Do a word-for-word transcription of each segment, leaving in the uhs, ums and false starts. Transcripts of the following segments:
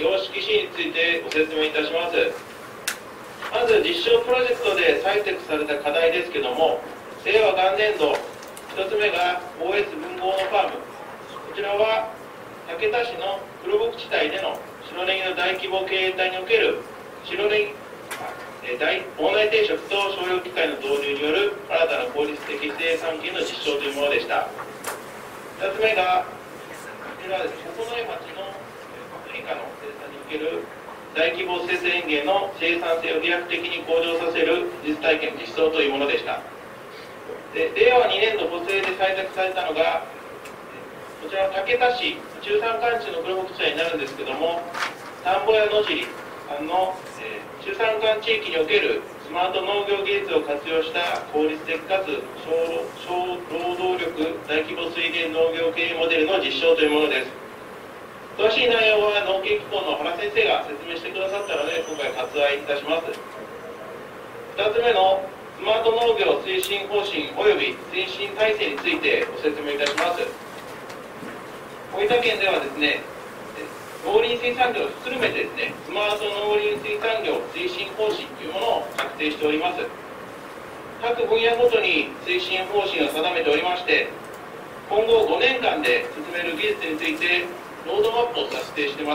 様式紙についてご説明いたします。まず実証プロジェクトで採択された課題ですけども、令和元年度ひとつめが オーエス 文豪のファーム。こちらは竹田市の黒牧地帯での白ネギの大規模経営体における白ネギ大大内定食と商用機械の導入による新たな効率的生産機の実証というものでした。ふたつめがこちらはですね、九重町のパプリカの生産における大規模生成園芸の生産性を飛躍的に向上させる実体験実装というものでした。で令和にねん度補正で採択されたのがこちらは竹田市中山間地の黒牧地帯になるんですけども、田んぼや野尻さんの、えー、中山間地域におけるスマート農業技術を活用した効率的かつ小小労働力大規模水田農業経営モデルの実証というものです。詳しい内容は農研機構の原先生が説明してくださったので今回割愛いたします。ふたつめのスマート農業推進方針及び推進体制についてご説明いたします。大分県ではですね、農林水産業を含めてですね、スマート農林水産業推進方針というものを策定しております。各分野ごとに推進方針を定めておりまして、今後ごねんかんで進める技術についてロードマップを策定しています。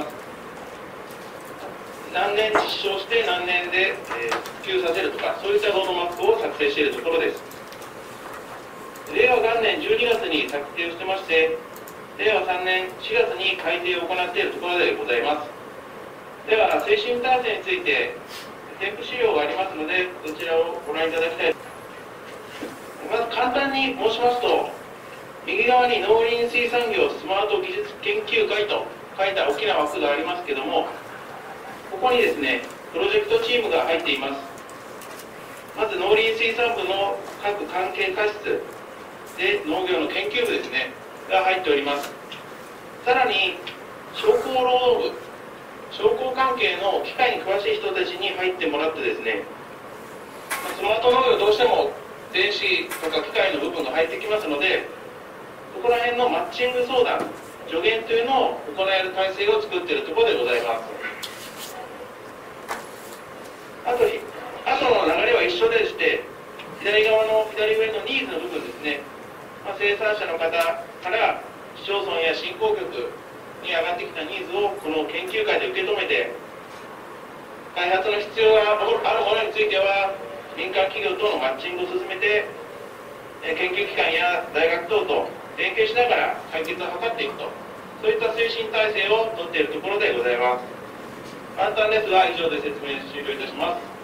何年実証して何年で、えー、普及させるとか、そういったロードマップを策定しているところです。令和元年じゅうにがつに策定をしてまして、令和さんねんしがつに改定を行っているところでございます。では推進体制について添付資料がありますのでそちらをご覧いただきたい。まず簡単に申しますと、右側に農林水産業スマート技術研究会と書いた大きな枠がありますけども、ここにですねプロジェクトチームが入っています。まず農林水産部の各関係課室で農業の研究部ですねが入っております。さらに商工労働部、商工関係の機械に詳しい人たちに入ってもらってですね、スマート農業どうしても電子とか機械の部分が入ってきますので、そこら辺のマッチング相談助言というのを行える体制を作っているところでございます。あとあとの流れは一緒でして、左側の左上のニーズの部分ですね、まあ、生産者の方から市町村や振興局に上がってきたニーズをこの研究会で受け止めて、開発の必要があるものについては民間企業とのマッチングを進めて、研究機関や大学等と連携しながら解決を図っていくと、そういった推進体制をとっているところでございます。簡単ですが以上で説明終了いたします。